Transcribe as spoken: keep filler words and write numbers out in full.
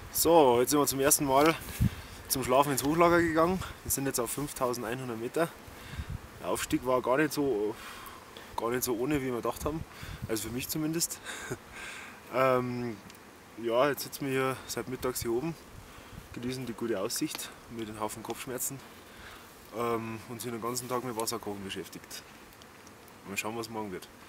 So, jetzt sind wir zum ersten Mal zum Schlafen ins Hochlager gegangen. Wir sind jetzt auf fünftausendeinhundert Meter. Der Aufstieg war gar nicht so, gar nicht so ohne, wie wir gedacht haben. Also für mich zumindest. ähm, ja, jetzt sitzen wir hier seit mittags hier oben, genießen die gute Aussicht mit einem Haufen Kopfschmerzen ähm, und sind den ganzen Tag mit Wasserkochen beschäftigt. Mal schauen, was morgen wird.